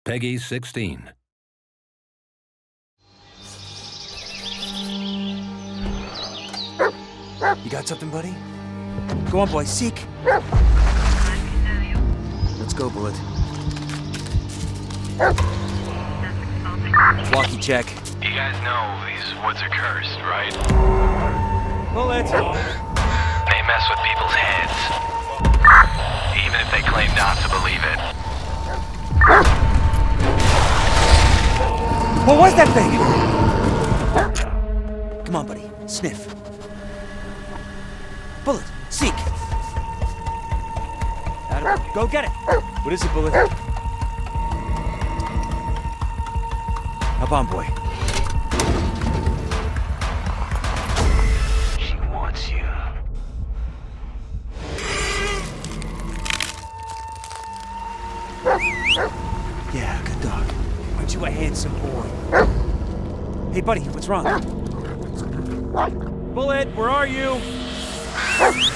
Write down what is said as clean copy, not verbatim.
Peggy 16. You got something, buddy? Go on, boy, seek. Let's go, Bullet. Walkie check. You guys know these woods are cursed, right? Bullet! They mess with people's heads. Even if they claim not to believe it. What was that thing? Come on, buddy. Sniff. Bullet, seek. Go get it. What is it, Bullet? Up on, boy. She wants you. Yeah, good dog. Aren't you a handsome boy? Hey, buddy, what's wrong? Bullet, where are you?